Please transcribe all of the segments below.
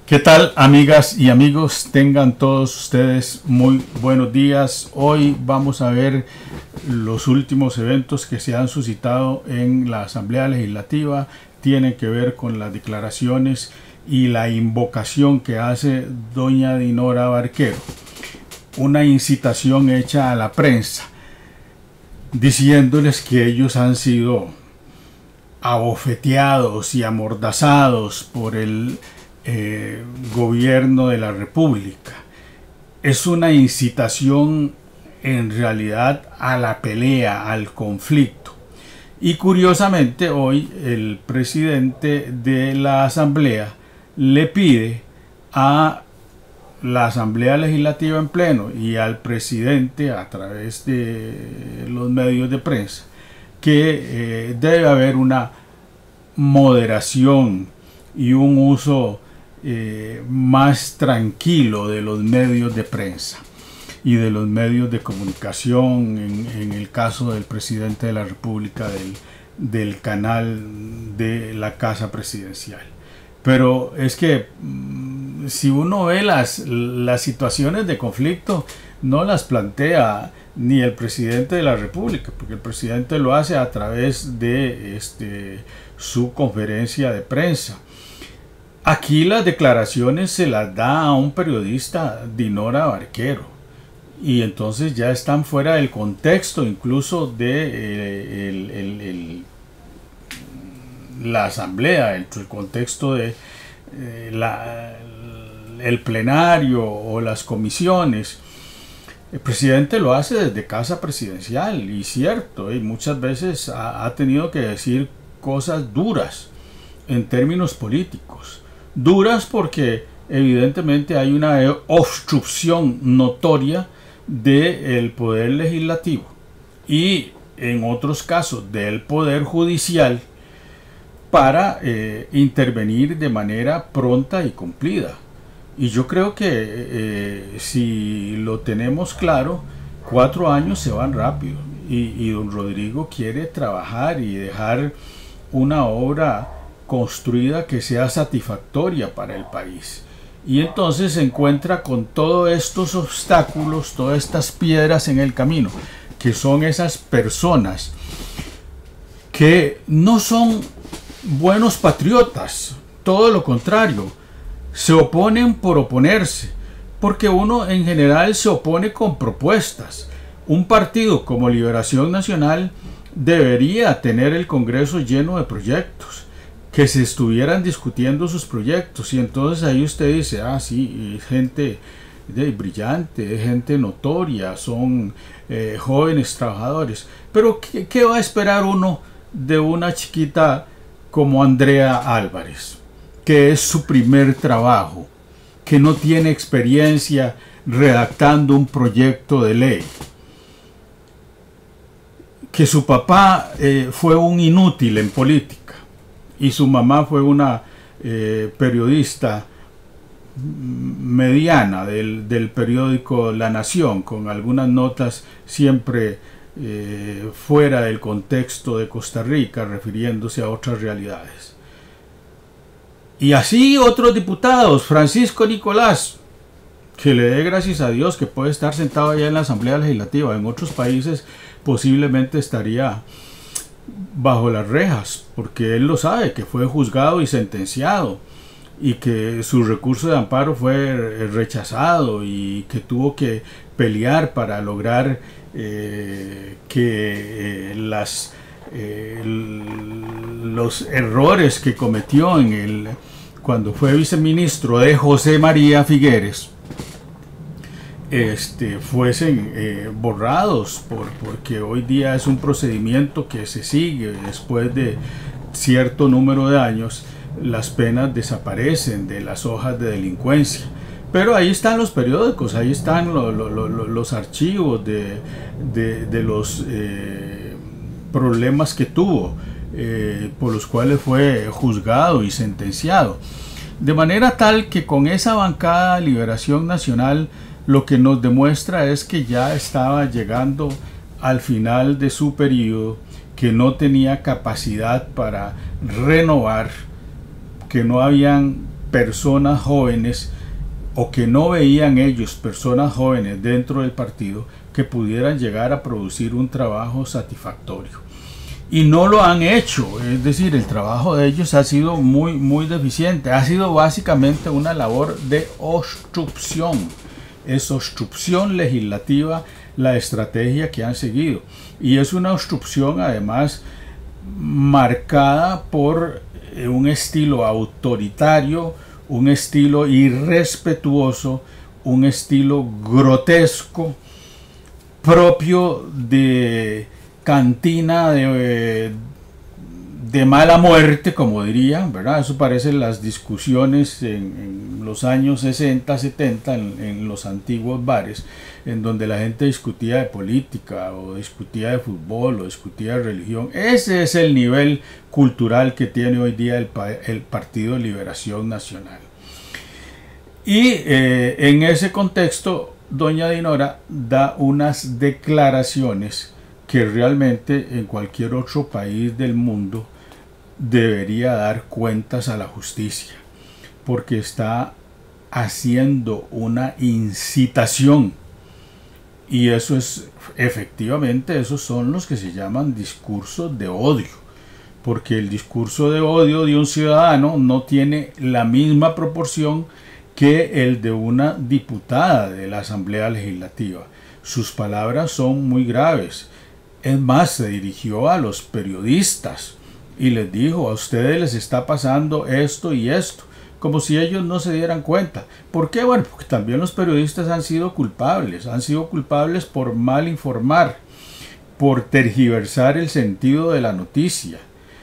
¿Qué tal, amigas y amigos? Tengan todos ustedes muy buenos días. Hoy vamos a ver los últimos eventos que se han suscitado en la Asamblea Legislativa. Tienen que ver con las declaraciones y la invocación que hace doña Dinora Barquero. Una incitación hecha a la prensa, diciéndoles que ellos han sido abofeteados y amordazados por el gobierno de la República. Es una incitación en realidad a la pelea, al conflicto. Y curiosamente hoy el presidente de la Asamblea le pide a la Asamblea Legislativa en pleno y al presidente a través de los medios de prensa que debe haber una moderación y un uso más tranquilo de los medios de prensa y de los medios de comunicación, en el caso del presidente de la República, del canal de la Casa Presidencial. Pero es que si uno ve las situaciones de conflicto, no las plantea ni el presidente de la República, porque el presidente lo hace a través de su conferencia de prensa. Aquí las declaraciones se las da a un periodista, Dinora Barquero, y entonces ya están fuera del contexto incluso de la asamblea, dentro del contexto de el plenario o las comisiones. El presidente lo hace desde Casa Presidencial, y cierto, y muchas veces ha tenido que decir cosas duras en términos políticos. Duras porque evidentemente hay una obstrucción notoria del poder legislativo y en otros casos del poder judicial para intervenir de manera pronta y cumplida. Y yo creo que si lo tenemos claro, 4 años se van rápido y don Rodrigo quiere trabajar y dejar una obra construida que sea satisfactoria para el país. Y entonces se encuentra con todos estos obstáculos, todas estas piedras en el camino, que son esas personas que no son buenos patriotas, todo lo contrario, se oponen por oponerse, porque uno en general se opone con propuestas. Un partido como Liberación Nacional debería tener el Congreso lleno de proyectos, que se estuvieran discutiendo sus proyectos, y entonces ahí usted dice, ah, sí, es gente brillante, es gente notoria, son jóvenes trabajadores, pero ¿qué va a esperar uno de una chiquita como Andrea Álvarez, que es su primer trabajo, que no tiene experiencia redactando un proyecto de ley, que su papá fue un inútil en política y su mamá fue una periodista mediana del periódico La Nación, con algunas notas siempre fuera del contexto de Costa Rica, refiriéndose a otras realidades. Y así otros diputados, Francisco Nicolás, que le dé gracias a Dios que puede estar sentado allá en la Asamblea Legislativa. En otros países posiblemente estaría bajo las rejas, porque él lo sabe, que fue juzgado y sentenciado, y que su recurso de amparo fue rechazado, y que tuvo que pelear para lograr que los errores que cometió cuando fue viceministro de José María Figueres fuesen borrados, porque hoy día es un procedimiento que se sigue. Después de cierto número de años, las penas desaparecen de las hojas de delincuencia. Pero ahí están los periódicos, ahí están los archivos de los problemas que tuvo, por los cuales fue juzgado y sentenciado. De manera tal que con esa bancada de Liberación Nacional lo que nos demuestra es que ya estaba llegando al final de su periodo, que no tenía capacidad para renovar, que no habían personas jóvenes, o que no veían ellos personas jóvenes dentro del partido que pudieran llegar a producir un trabajo satisfactorio. Y no lo han hecho, es decir, el trabajo de ellos ha sido muy deficiente, ha sido básicamente una labor de obstrucción. Es obstrucción legislativa la estrategia que han seguido, y es una obstrucción además marcada por un estilo autoritario, un estilo irrespetuoso, un estilo grotesco, propio de cantina de mala muerte, como dirían, ¿verdad? Eso parecen las discusiones en los años 60, 70, en los antiguos bares, en donde la gente discutía de política, o discutía de fútbol, o discutía de religión. Ese es el nivel cultural que tiene hoy día el Partido de Liberación Nacional. Y en ese contexto, doña Dinora da unas declaraciones que realmente en cualquier otro país del mundo debería dar cuentas a la justicia, porque está haciendo una incitación, y eso es efectivamente, esos son los que se llaman discursos de odio, porque el discurso de odio de un ciudadano no tiene la misma proporción que el de una diputada de la Asamblea Legislativa. Sus palabras son muy graves. Es más, se dirigió a los periodistas y les dijo: a ustedes les está pasando esto y esto, como si ellos no se dieran cuenta. ¿Por qué? Bueno, porque también los periodistas han sido culpables por mal informar, por tergiversar el sentido de la noticia,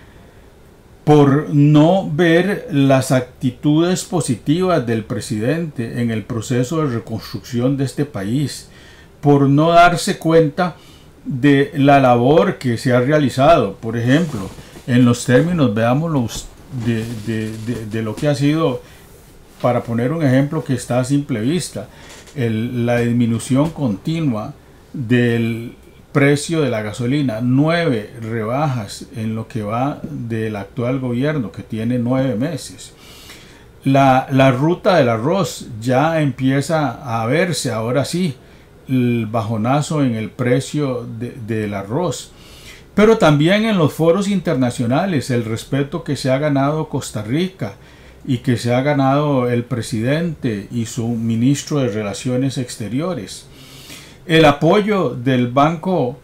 por no ver las actitudes positivas del presidente en el proceso de reconstrucción de este país, por no darse cuenta de la labor que se ha realizado. Por ejemplo, en los términos, veámoslo, de lo que ha sido, para poner un ejemplo que está a simple vista, la disminución continua del precio de la gasolina, 9 rebajas en lo que va del actual gobierno, que tiene 9 meses. La ruta del arroz ya empieza a verse, ahora sí, el bajonazo en el precio del arroz, pero también en los foros internacionales, el respeto que se ha ganado Costa Rica y que se ha ganado el presidente y su ministro de Relaciones Exteriores, el apoyo del Banco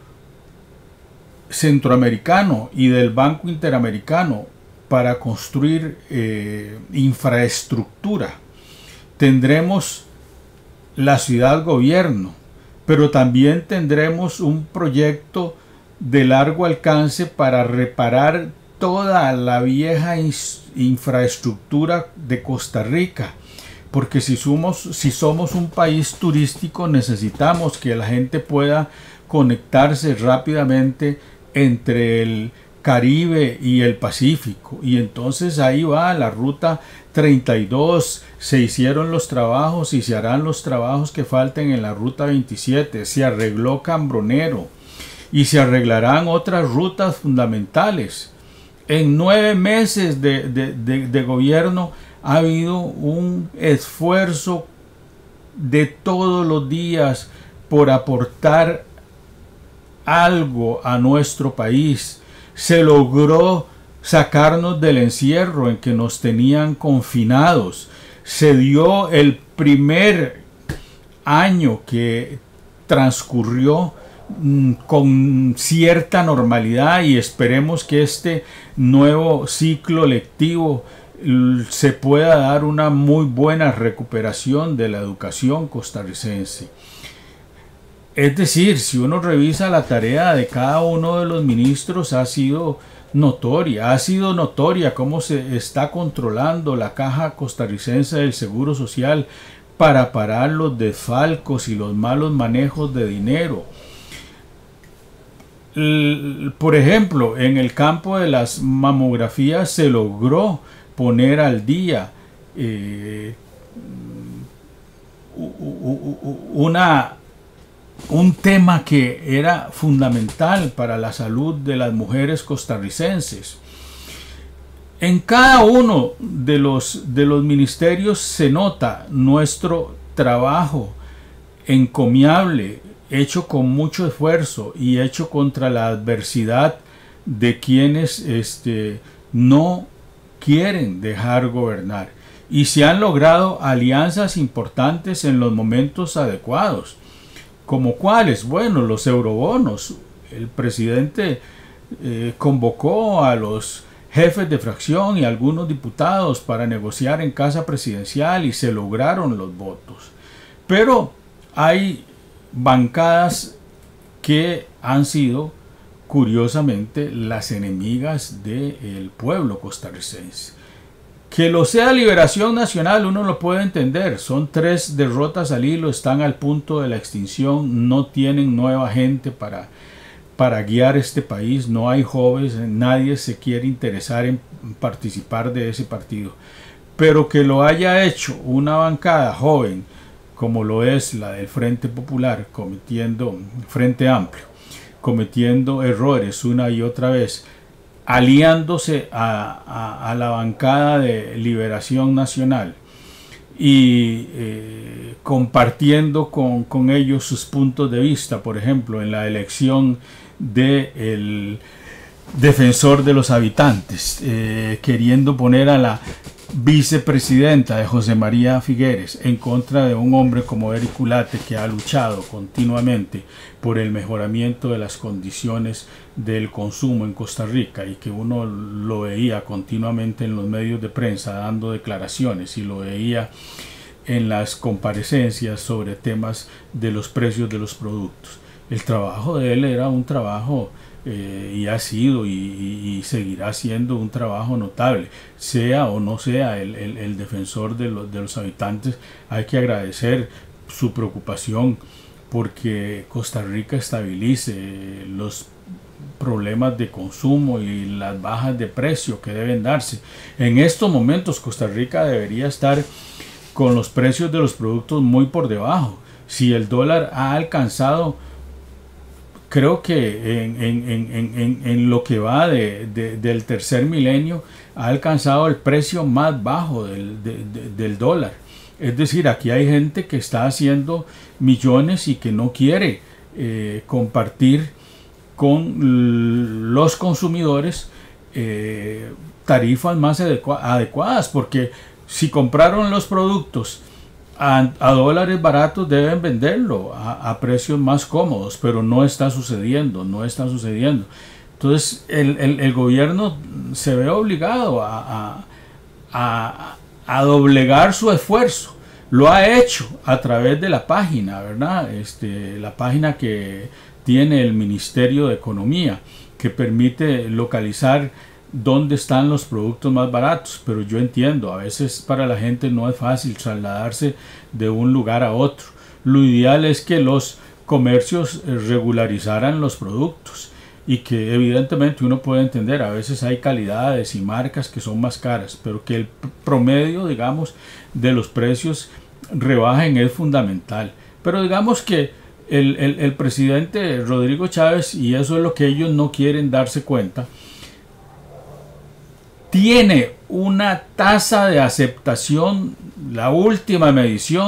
Centroamericano y del Banco Interamericano para construir infraestructura. Tendremos la ciudad gobierno, pero también tendremos un proyecto de largo alcance para reparar toda la vieja infraestructura de Costa Rica, porque si somos un país turístico, necesitamos que la gente pueda conectarse rápidamente entre el Caribe y el Pacífico, y entonces ahí va la ruta 32, se hicieron los trabajos y se harán los trabajos que falten en la ruta 27, se arregló Cambronero y se arreglarán otras rutas fundamentales. En 9 meses de gobierno ha habido un esfuerzo de todos los días por aportar algo a nuestro país. Se logró sacarnos del encierro en que nos tenían confinados. Se dio el primer año que transcurrió con cierta normalidad, y esperemos que este nuevo ciclo lectivo se pueda dar una muy buena recuperación de la educación costarricense. Es decir, si uno revisa la tarea de cada uno de los ministros, ha sido notoria cómo se está controlando la Caja Costarricense del Seguro Social para parar los desfalcos y los malos manejos de dinero. Por ejemplo, en el campo de las mamografías se logró poner al día un tema que era fundamental para la salud de las mujeres costarricenses. En cada uno de los ministerios se nota nuestro trabajo encomiable, hecho con mucho esfuerzo y hecho contra la adversidad de quienes no quieren dejar gobernar. Y se han logrado alianzas importantes en los momentos adecuados. ¿Como cuáles? Bueno, los eurobonos. El presidente convocó a los jefes de fracción y algunos diputados para negociar en casa presidencial y se lograron los votos. Pero hay bancadas que han sido, curiosamente, las enemigas del pueblo costarricense. Que lo sea Liberación Nacional, uno lo puede entender. Son 3 derrotas al hilo, están al punto de la extinción, no tienen nueva gente para guiar este país, no hay jóvenes, nadie se quiere interesar en participar de ese partido. Pero que lo haya hecho una bancada joven, como lo es la del Frente Popular, Frente Amplio, cometiendo errores una y otra vez, aliándose a la bancada de Liberación Nacional y compartiendo con ellos sus puntos de vista, por ejemplo, en la elección del defensor de los habitantes, queriendo poner a la vicepresidenta de José María Figueres en contra de un hombre como Eric Ulate, que ha luchado continuamente por el mejoramiento de las condiciones del consumo en Costa Rica y que uno lo veía continuamente en los medios de prensa dando declaraciones y lo veía en las comparecencias sobre temas de los precios de los productos. El trabajo de él era un trabajo y ha sido y seguirá siendo un trabajo notable, sea o no sea el defensor de los habitantes. Hay que agradecer su preocupación porque Costa Rica estabilice los problemas de consumo y las bajas de precio que deben darse. En estos momentos Costa Rica debería estar con los precios de los productos muy por debajo. Si el dólar ha alcanzado, creo que en lo que va del tercer milenio, ha alcanzado el precio más bajo del dólar. Es decir, aquí hay gente que está haciendo millones y que no quiere compartir con los consumidores tarifas más adecuadas, porque si compraron los productos a dólares baratos deben venderlo a precios más cómodos, pero no está sucediendo. Entonces el gobierno se ve obligado a doblegar su esfuerzo. Lo ha hecho a través de la página, ¿verdad? La página que tiene el Ministerio de Economía, que permite localizar dónde están los productos más baratos, pero yo entiendo, a veces para la gente no es fácil trasladarse de un lugar a otro. Lo ideal es que los comercios regularizaran los productos y que evidentemente uno puede entender, a veces hay calidades y marcas que son más caras, pero que el promedio, digamos, de los precios rebajen es fundamental. Pero digamos que el presidente Rodrigo Chávez, y eso es lo que ellos no quieren darse cuenta, tiene una tasa de aceptación, la última medición,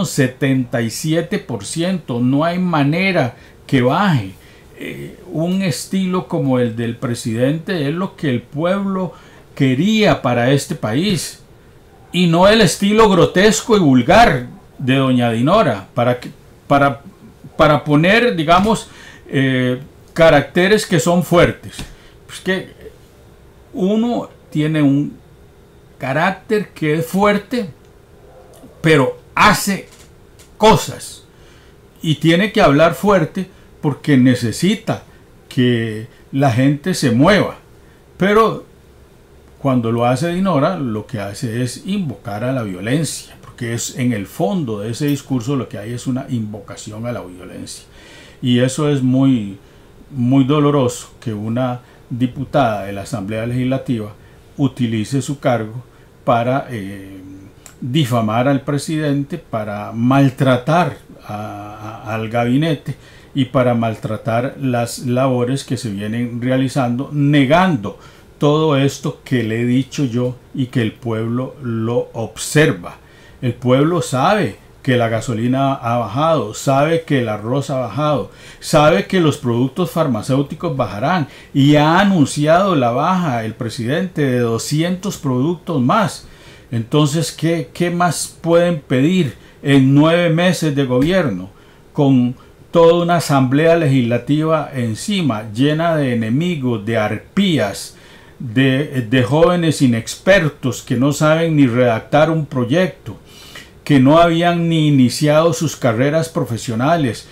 77%. No hay manera que baje. Un estilo como el del presidente es lo que el pueblo quería para este país, y no el estilo grotesco y vulgar de doña Dinora, para poner, digamos, caracteres que son fuertes. Pues que uno tiene un carácter que es fuerte, pero hace cosas y tiene que hablar fuerte porque necesita que la gente se mueva. Pero cuando lo hace Dinora, lo que hace es invocar a la violencia, porque es en el fondo de ese discurso lo que hay es una invocación a la violencia, y eso es muy, muy doloroso, que una diputada de la Asamblea Legislativa utilice su cargo para difamar al presidente, para maltratar al gabinete y para maltratar las labores que se vienen realizando, negando todo esto que le he dicho yo y que el pueblo lo observa. El pueblo sabe que la gasolina ha bajado, sabe que el arroz ha bajado, sabe que los productos farmacéuticos bajarán y ha anunciado la baja el presidente de 200 productos más. Entonces, ¿qué más pueden pedir en 9 meses de gobierno con toda una asamblea legislativa encima, llena de enemigos, de arpías, de jóvenes inexpertos que no saben ni redactar un proyecto, que no habían ni iniciado sus carreras profesionales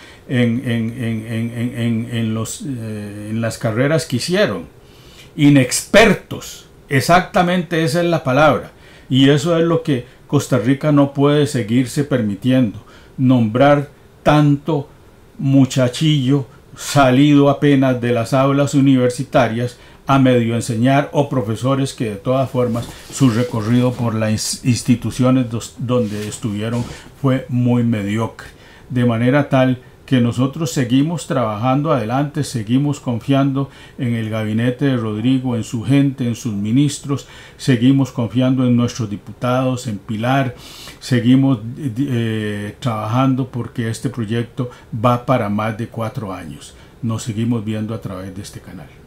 en las carreras que hicieron? Inexpertos, exactamente esa es la palabra. Y eso es lo que Costa Rica no puede seguirse permitiendo, nombrar tanto muchachillo salido apenas de las aulas universitarias a medio enseñar, o profesores que de todas formas su recorrido por las instituciones donde estuvieron fue muy mediocre. De manera tal que nosotros seguimos trabajando adelante, seguimos confiando en el gabinete de Rodrigo, en su gente, en sus ministros, seguimos confiando en nuestros diputados, en Pilar, seguimos trabajando porque este proyecto va para más de 4 años. Nos seguimos viendo a través de este canal.